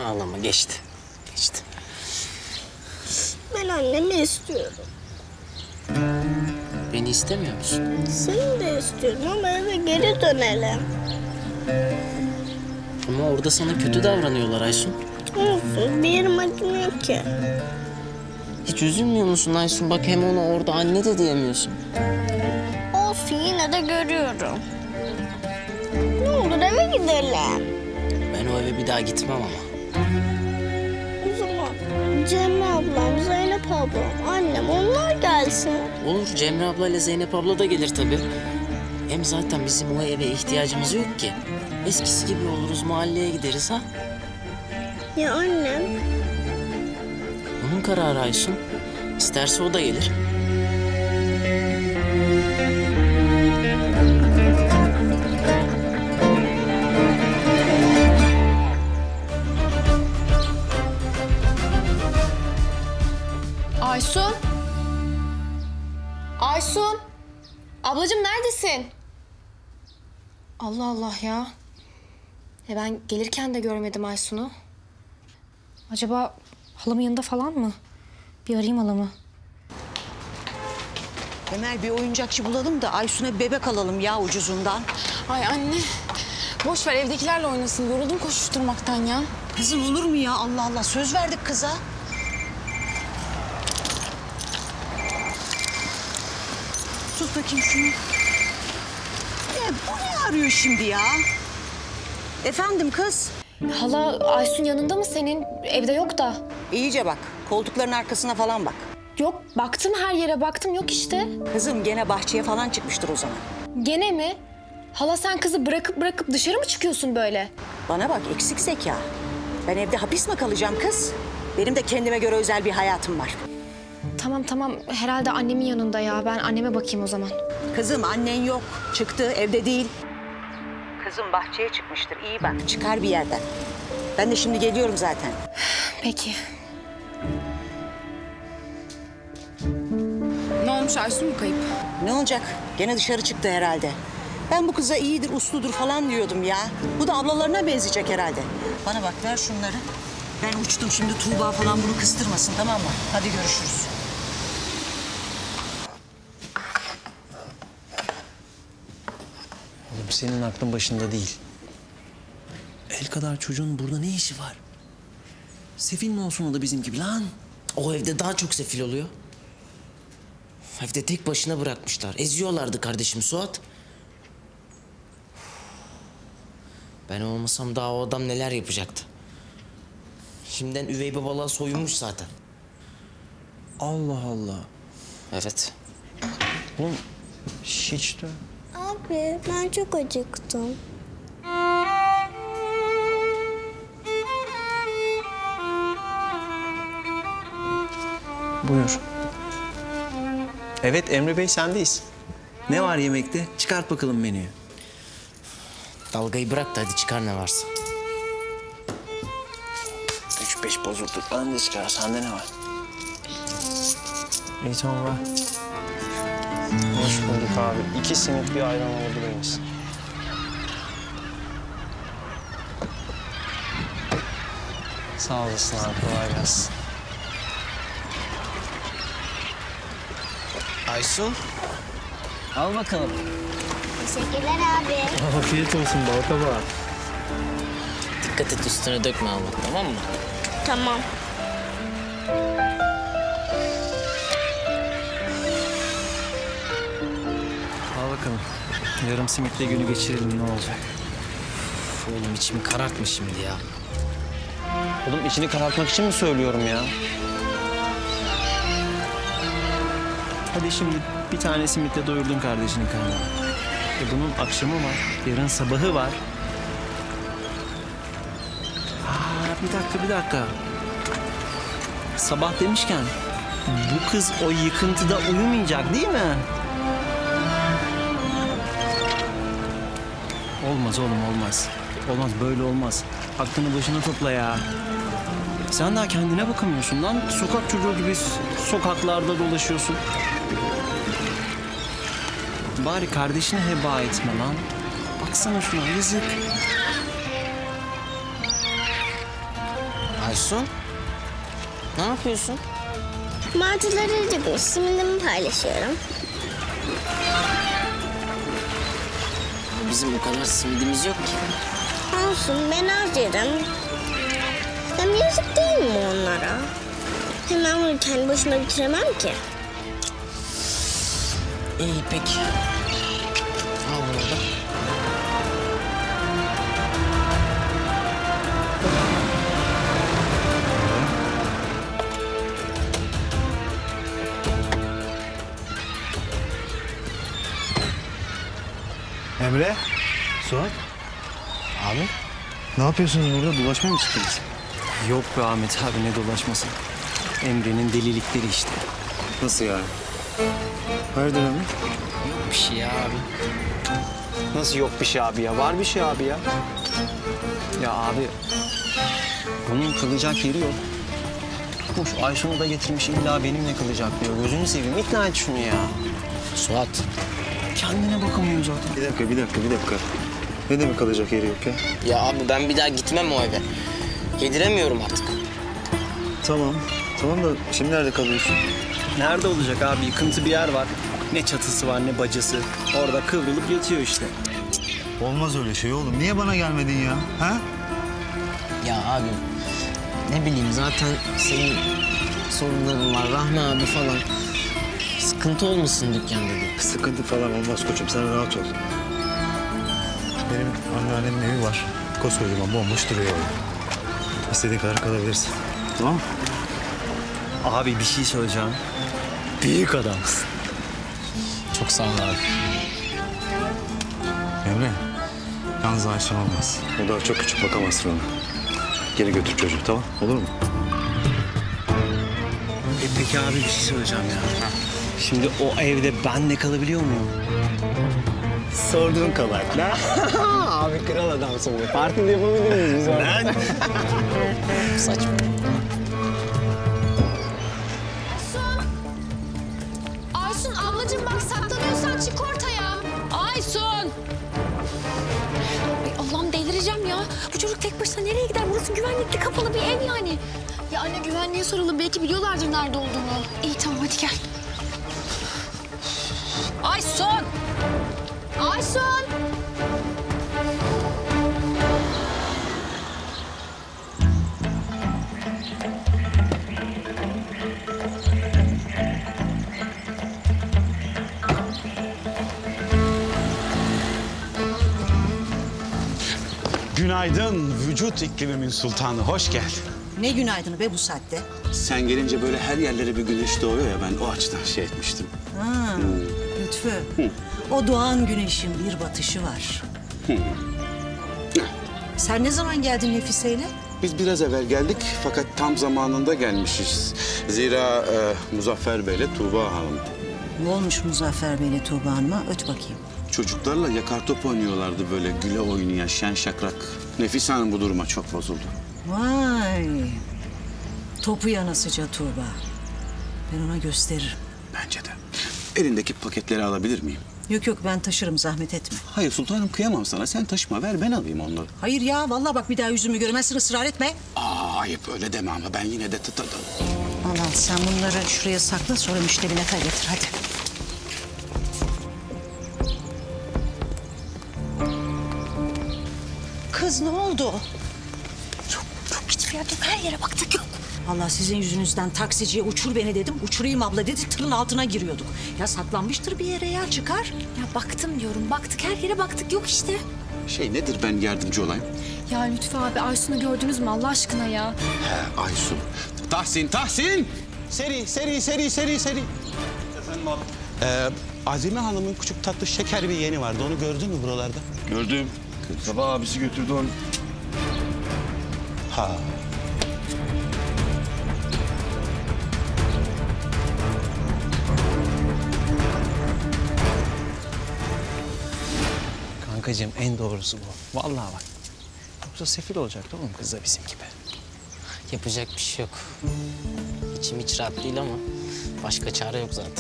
Ağlama, geçti. Geçti. Ben annemi istiyorum. Beni istemiyor musun? Seni de istiyorum ama eve geri dönelim. Ama orada sana kötü davranıyorlar Aysun. Olsun, bir yerim acımıyor ki. Hiç üzülmüyor musun Aysun? Bak hem ona orada anne de diyemiyorsun. Olsun, yine de görüyorum. Ne olur eve gidelim. Ben o eve bir daha gitmem ama. O zaman Cemre ablam, Zeynep ablam, annem onlar gelsin. Olur, Cemre abla ile Zeynep abla da gelir tabii. Hem zaten bizim o eve ihtiyacımız yok ki. Eskisi gibi oluruz, mahalleye gideriz ha. Ya annem? Onun kararı Aysun. İsterse o da gelir. Aysun. Aysun. Ablacığım neredesin? Allah Allah ya. Ben gelirken de görmedim Aysun'u. Acaba halamın yanında falan mı? Bir arayayım halamı. Emel bir oyuncakçı bulalım da Aysun'a bebek alalım ya ucuzundan. Ay anne. Boş ver evdekilerle oynasın. Yoruldum koşuşturmaktan ya. Kızım olur mu ya Allah Allah söz verdik kıza. Tut bakayım şunu. Bu ne arıyor şimdi ya? Efendim kız? Hala Aysun yanında mı senin? Evde yok da. İyice bak. Koltukların arkasına falan bak. Yok baktım her yere baktım yok işte. Kızım gene bahçeye falan çıkmıştır o zaman. Gene mi? Hala sen kızı bırakıp dışarı mı çıkıyorsun böyle? Bana bak eksik zeka. Ben evde hapis mi kalacağım kız? Benim de kendime göre özel bir hayatım var. Tamam herhalde annemin yanında ya. Ben anneme bakayım o zaman. Kızım annen yok. Çıktı evde değil. Kızım bahçeye çıkmıştır. İyi bak çıkar bir yerden. Ben de şimdi geliyorum zaten. Peki. Ne olmuş, Aysun mu kayıp? Ne olacak? Gene dışarı çıktı herhalde. Ben bu kıza iyidir, usludur falan diyordum ya. Bu da ablalarına benzeyecek herhalde. Bana bak ver şunları. Ben uçtum şimdi Tuğba falan bunu kıstırmasın tamam mı? Hadi görüşürüz. Oğlum senin aklın başında değil. El kadar çocuğun burada ne işi var? Sefil mi olsun o da bizim gibi lan? O evde daha çok sefil oluyor. Evde tek başına bırakmışlar. Eziyorlardı kardeşim Suat. Ben olmasam daha o adam neler yapacaktı. Şimdiden üvey babalığa soyunmuş zaten. Allah Allah. Evet. Oğlum hiç de... Abi ben çok acıktım. Buyur. Evet Emre Bey sendeyiz. Ne var yemekte? Çıkart bakalım menüyü. Dalgayı bırak da hadi çıkar ne varsa. 3-5 bozulduk. Ben de çıkar. Sende ne var? İyi tamam ver. Hoş bulduk abi. 2 simit bir ayran alabilir misin? Sağ olasın abi. Kolay gelsin. Aysun. Al bakalım. Teşekkürler abi. Afiyet olsun bal kabağı. Dikkat et üstüne dökme ama tamam mı? Tamam. Al bakalım. Yarım simitle günü geçirelim ne olacak? Üf, oğlum içimi karartma şimdi ya. Oğlum içini karartmak için mi söylüyorum ya? Hadi şimdi bir tane simitle doyurdun kardeşinin karnını. Bunun akşamı var, yarın sabahı var. Bir dakika. Sabah demişken bu kız o yıkıntıda uyumayacak değil mi? Olmaz oğlum olmaz. Olmaz böyle olmaz. Aklını başına topla ya. Sen daha kendine bakamıyorsun lan. Sokak çocuğu gibi sokaklarda dolaşıyorsun. Bari kardeşini heba etme lan. Baksana şuna yazık. Aysun, ne yapıyorsun? Martıları acıkmış. Simidimi paylaşıyorum. Bizim o kadar simidimiz yok ki. Olsun, ben az yerim. Hem yazık değil mi onlara? Hem ben bunu kendi başıma bitiremem ki. İyi peki. Al bunu da. Emre, Suat. Abi? Ne yapıyorsunuz burada? Dolaşmaya mı çıktınız? Yok be Ahmet abi, ne dolaşması. Emre'nin delilikleri işte. Nasıl yani? Hayırdır Emre? Bir şey ya abi. Nasıl yok bir şey abi ya? Var bir şey abi ya. Ya abi, bunun kalacak yeri yok. Tutmuş Aysun'u da getirmiş, illa benimle kalacak diyor. Gözünü seveyim, ikna et şunu ya. Suat. Kendine bakamıyor zaten. Bir dakika. Ne demek kalacak yeri yok ya? Ya abi ben bir daha gitmem o eve. Yediremiyorum artık. Tamam da şimdi nerede kalıyorsun? Nerede olacak abi? Yıkıntı bir yer var. Ne çatısı var ne bacası. Orada kıvrılıp yatıyor işte. Olmaz öyle şey oğlum. Niye bana gelmedin ya? Ha? Ya abi ne bileyim zaten senin sorunların var. Rahmi abi falan. Sıkıntı olmasın dükkanda dedi. Sıkıntı falan olmaz koçum. Sen rahat ol. Benim anneannemin evi var. Koskocaman bomboş duruyor orada. İstediğin kadar kalabilirsin. Tamam mı? Abi bir şey söyleyeceğim. Büyük adamsın. Çok sağ ol abi. Emre, yalnız Ayşen olmaz. O daha çok küçük, bakamazsın ona. Geri götür çocuğu, tamam? Olur mu? Peki abi bir şey söyleyeceğim ya. Şimdi o evde ben de kalabiliyor muyum? Sorduğun kadar. Ne? Abi kral adamsın be. Partide yapabilir miyiz biz orada? Saçma. Aysun ablacığım bak saklanıyorsan çık ortaya. Aysun. Ay Allah'ım delireceğim ya. Bu çocuk tek başına nereye gider? Burası güvenlikli kapalı bir ev yani. Ya anne güvenliğe soralım. Belki biliyorlardır nerede olduğunu. İyi tamam hadi gel. Aysun. Aysun. Günaydın vücut iklimimin sultanı, hoş geldin. Ne günaydını be bu saatte? Sen gelince böyle her yerlere bir güneş doğuyor ya, ben o açıdan şey etmiştim. Ha, Lütfü. O doğan güneşin bir batışı var. Sen ne zaman geldin Nefise'yle? Biz biraz evvel geldik fakat tam zamanında gelmişiz. Zira Muzaffer Bey'le Tuğba Hanım Ne olmuş Muzaffer Bey'le Tuğba Hanım'a? Öt bakayım. çocuklarla yakar top oynuyorlardı, böyle güle oynayan şen şakrak. Nefise Hanım bu duruma çok bozuldu. Vay. Topu yanasıca Tuğba. Ben ona gösteririm. Bence de. Elindeki paketleri alabilir miyim? Yok ben taşırım, zahmet etme. Hayır sultanım, kıyamam sana. Sen taşıma, ver ben alayım onları. Hayır ya, vallahi bak bir daha yüzümü görmezsin, ısrar etme. Ayıp öyle deme ama ben yine de tutarım. Allah, sen bunları şuraya sakla, sonra müşterine getir hadi. Kız ne oldu? Çok hiçbir yer yok, her yere baktık yok. Allah sizin yüzünüzden taksiciye uçur beni dedim. Uçurayım abla dedi, tırın altına giriyorduk. Ya saklanmıştır bir yere ya, çıkar. Ya baktım diyorum. Baktık her yere baktık. Yok işte. Şey nedir, ben yardımcı olayım? Ya Lütfü abi Aysun'u gördünüz mü Allah aşkına ya? He, Aysun. Tahsin! Seri. Efendim abi? Azime Hanım'ın küçük tatlı şeker bir yeğeni vardı. Onu gördün mü buralarda? Gördüm. Sabah abisi götürdü onu. Ha. Kankacığım en doğrusu bu. Vallahi bak. Yoksa sefil olacaktı oğlum kız da bizim gibi. Yapacak bir şey yok. İçim hiç rahat değil ama başka çare yok zaten.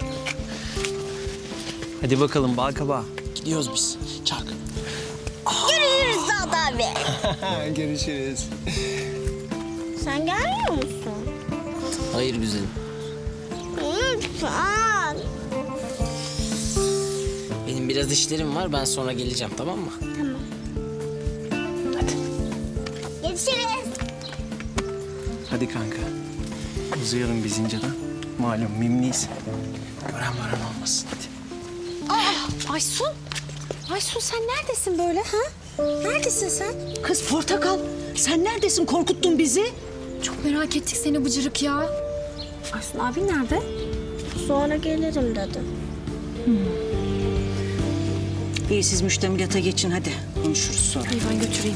Hadi bakalım bal kabağı. Gidiyoruz biz. Çak. Görüşürüz Saad abi. Görüşürüz. Sen gelmiyor musun? Hayır güzelim. Lütfen. Benim biraz işlerim var. Ben sonra geleceğim, tamam mı? Görüşürüz. Hadi kanka. Uzayalım biz inceden. Malum mimliyiz. Gören olmasın hadi. Aysun. Aysun sen neredesin böyle ha? Neredesin sen? Kız Portakal, sen neredesin? Korkuttun bizi. Çok merak ettik seni bıcırık ya. Aysun abi nerede? Sonra gelirim dedim. İyi, siz müştemilata geçin hadi. Konuşuruz sonra. İyi ben götüreyim.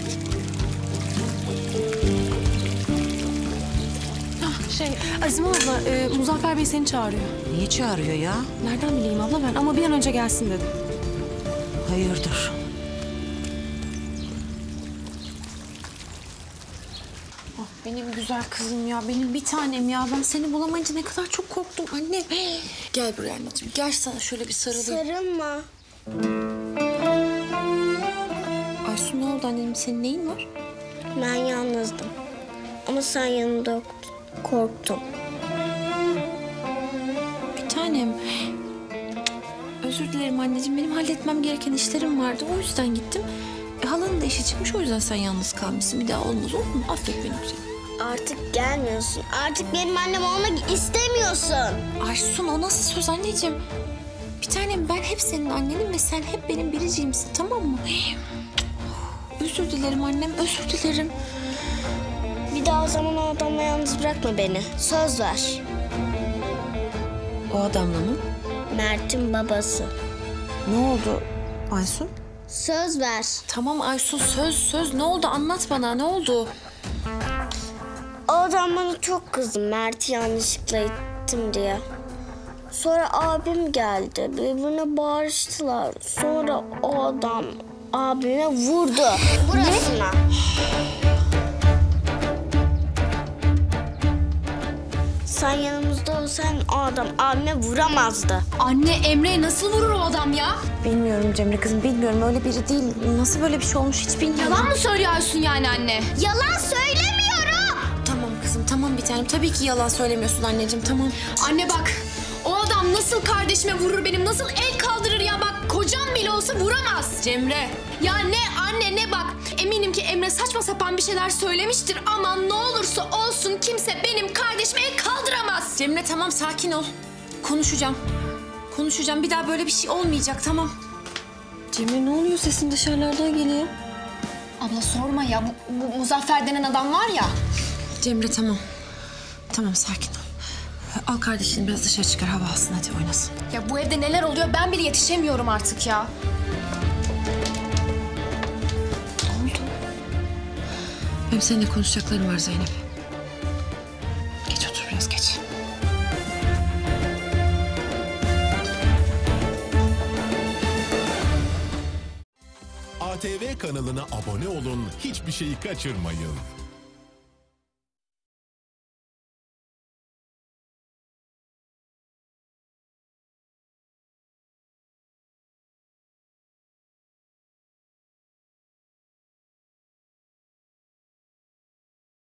Azime abla, Muzaffer Bey seni çağırıyor. Niye çağırıyor ya? Nereden bileyim abla ben ama bir an önce gelsin dedi. Hayırdır? Benim güzel kızım ya, benim bir tanem ya. Ben seni bulamayınca ne kadar çok korktum anne. Gel buraya anneciğim, gel sana şöyle bir sarılayım. Sarılma. Aysun ne oldu annem, senin neyin var? Ben yalnızdım. Ama sen yanımda yoktun. Korktum. Bir tanem. Özür dilerim anneciğim, benim halletmem gereken işlerim vardı. O yüzden gittim. Halanın da işi çıkmış, o yüzden sen yalnız kalmışsın. Bir daha olmaz, olur mu? Affet beni güzelim. Artık gelmiyorsun. Artık benim annem olmak istemiyorsun. Aysun o nasıl söz anneciğim? Bir tanem ben hep senin annenim ve sen hep benim biriciğimsin, tamam mı? Özür dilerim annem, özür dilerim. Bir daha o zaman o adamla yalnız bırakma beni. Söz ver. O adamla mı? Mert'in babası. Ne oldu Aysun? Söz ver. Tamam Aysun, söz. Ne oldu? Anlat bana, ne oldu? O adam bana çok kızdı. Mert'i yanlışlıkla ittim diye. Sonra abim geldi. Birbirine bağırıştılar. Sonra o adam abime vurdu. Burasına. Sen yanımızda olsan o adam abime vuramazdı. Anne Emre'ye nasıl vurur o adam ya? Bilmiyorum Cemre kızım, bilmiyorum. Öyle biri değil. Nasıl böyle bir şey olmuş hiç bilmiyorum. Yalan mı söylüyor Aysun yani anne? Yalan söylemiyorum. Tamam kızım, tamam bir tanem. Tabii ki yalan söylemiyorsun anneciğim, tamam. Anne bak, o adam nasıl kardeşime vurur benim, nasıl el kaldırır ya bak. Kocam bile olsa vuramaz. Cemre. Ya ne anne ne bak. Eminim ki Emre saçma sapan bir şeyler söylemiştir ama ne olursa olsun kimse benim kardeşime el kaldıramaz. Cemre tamam sakin ol. Konuşacağım. Bir daha böyle bir şey olmayacak, tamam. Cemre ne oluyor? Sesin dışarılardan geliyor. Abla sorma ya, bu Muzaffer denen adam var ya. Cemre tamam. Tamam sakin ol. Al kardeşini biraz dışarı çıkar, hava alsın, hadi oynasın. Ya bu evde neler oluyor ben bile yetişemiyorum artık ya. Ne oldu? Benim seninle konuşacaklarım var Zeynep. Geç otur biraz, geç. ATV kanalına abone olun, hiçbir şeyi kaçırmayın.